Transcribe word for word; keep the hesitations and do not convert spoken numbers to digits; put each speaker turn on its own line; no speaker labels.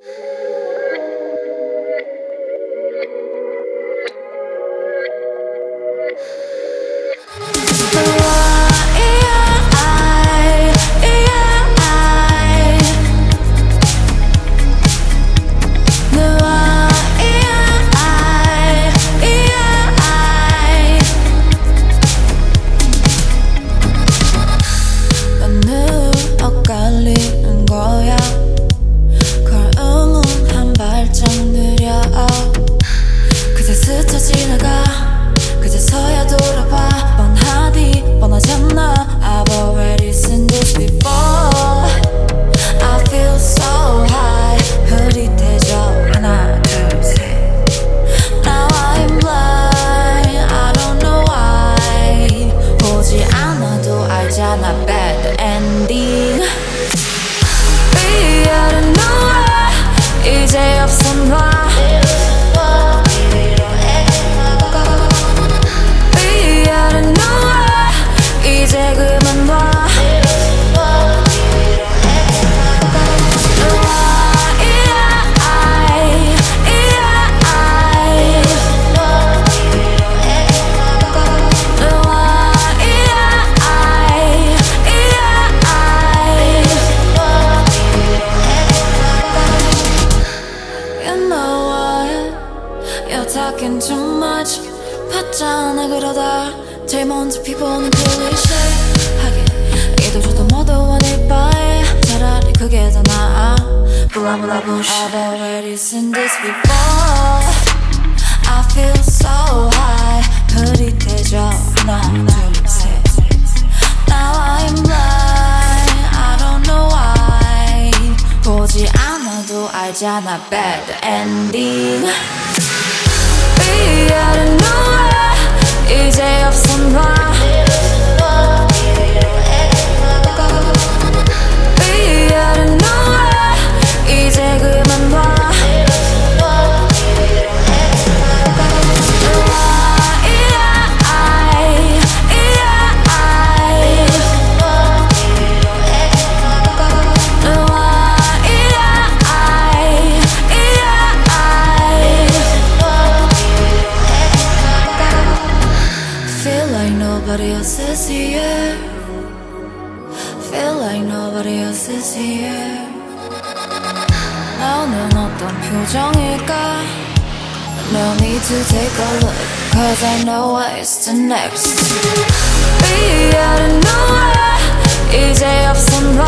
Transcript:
Talking too much 봤잖아 그러다 제일 먼저 피보는 클리셰하게 이도 저도 모두 원일 바에 차라리 그게 더 나아 Blah blah bullshit I've already seen this before I feel so high 흐릿해져 하나 둘셋 Now I'm blind I don't know why 보지 않아도 알잖아 bad ending Be out of nowhere 이제 없어 놔 Be out of nowhere 이제 그만 놔 Nobody else is here. Feel like nobody else is here. 나는 어떤 표정일까? No need to take a look, cause I know what's the next. Be out of nowhere 이제 없어 너